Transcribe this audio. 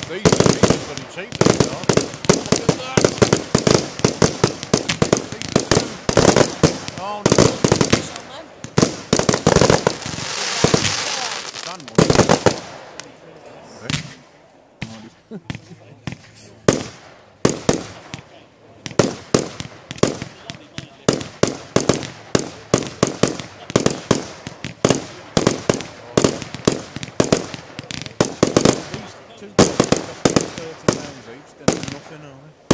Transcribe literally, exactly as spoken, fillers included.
These are bloody cheap, these are. Look at that! Oh no. Done one. These two cost thirty pounds each, then nothing, are they?